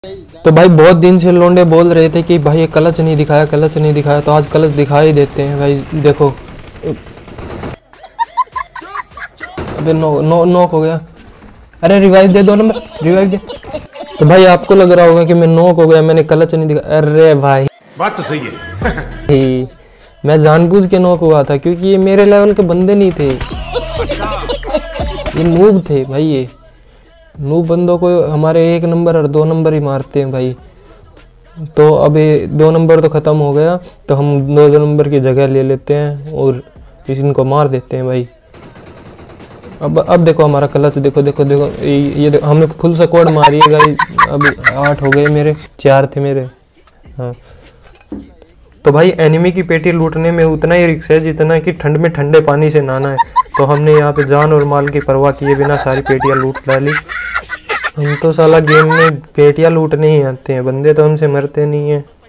तो भाई बहुत दिन से लोंडे बोल रहे थे कि भाई ये क्लच नहीं दिखाया, क्लच नहीं दिखाया, तो आज क्लच दिखा ही देते हैं भाई। देखो अबे नॉक हो गया। अरे रिवाइव दे, 2 नंबर रिवाइव दे। तो भाई आपको लग रहा होगा कि मैं नॉक हो गया, मैंने क्लच नहीं दिखाया। अरे भाई बात तो सही है। मैं जानबूझ के नॉक हुआ था क्योंकि ये मेरे लेवल के बंदे नहीं थे, ये नूब थे भाई। ये नूब बंदों को हमारे 1 नंबर और 2 नंबर ही मारते हैं भाई। तो अब ये 2 नंबर तो ख़त्म हो गया, तो हम 2 नंबर की जगह ले लेते हैं और इनको मार देते हैं भाई। अब देखो हमारा क्लच, देखो देखो देखो ये देखो, हमने फुल स्क्वाड मारी है भाई। अब 8 हो गए मेरे, 4 थे मेरे। हाँ तो भाई एनिमी की पेटी लूटने में उतना ही रिस्क है जितना कि ठंड में ठंडे पानी से नहाना है। तो हमने यहाँ पे जान और माल की परवाह किए बिना सारी पेटियाँ लूट डाली। हम तो साला गेम में पेटियाँ लूटने ही आते हैं, बंदे तो हमसे मरते नहीं हैं।